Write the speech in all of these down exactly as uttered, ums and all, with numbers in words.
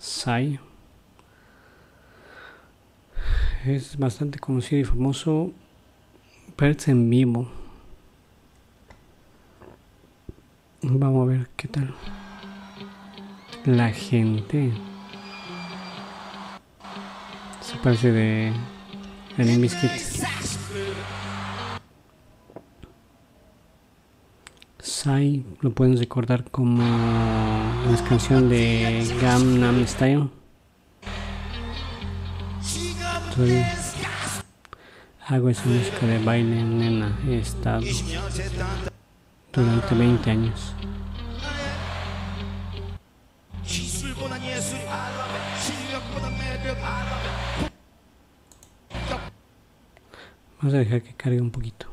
Psy. Es bastante conocido y famoso. Perth en vivo. Vamos a ver qué tal la gente. Se parece de de Limp Bizkit. Psy lo pueden recordar como la canción de Gangnam Style. Todavía hago esa música de baile, nena. He estado durante veinte años. Vamos a dejar que cargue un poquito.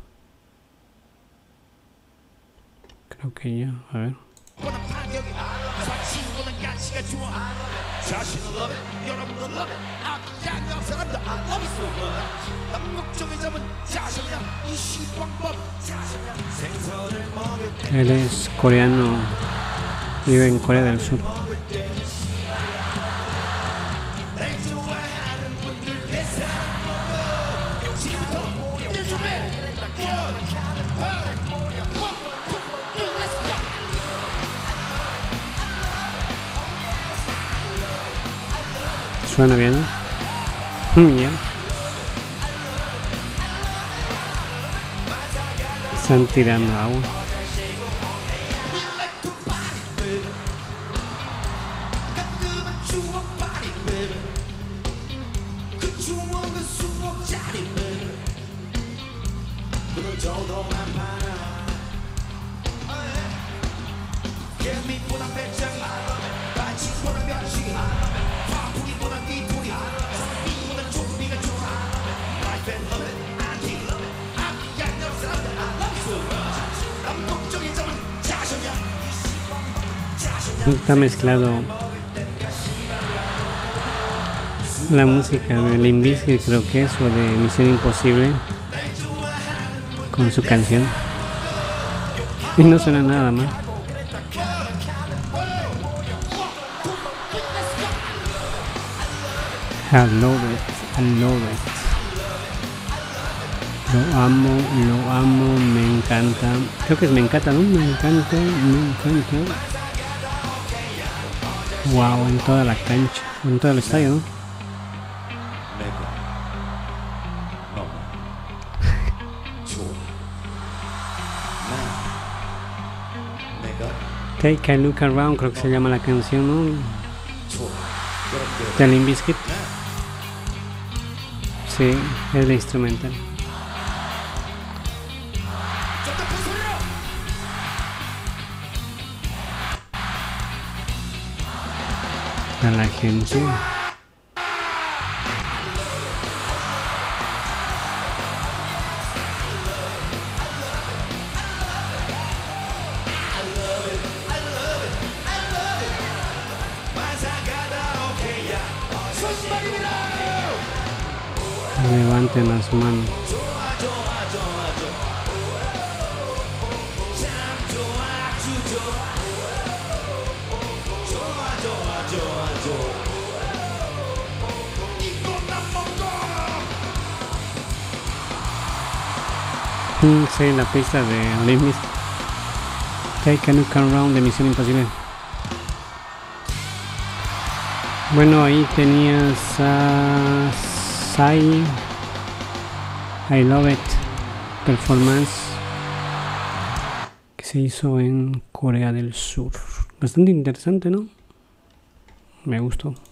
Creo que ya, a ver. Él es coreano, vive en Corea del Sur. Suena bien, ¿no? Ya. Están tirando agua. Está mezclado la música de Limp Bizkit, creo que es, o de Misión Imposible, con su canción, y no suena nada mal. I love it, I love it. Lo amo, lo amo, me encanta. Creo que es me encanta, ¿no? Me encanta, me encanta. Wow, en toda la cancha, en todo el estadio, ¿no? Take a Look Around, creo que se llama la canción, ¿no? De Limp Bizkit. Sí, es la instrumental. A la gente. Levanten las manos. Mm, sí, la pista de Limp Bizkit. Take a Look Around de Misión Imposible. Bueno, ahí tenías a Psy, I Love It, performance que se hizo en Corea del Sur. Bastante interesante, ¿no? Me gustó.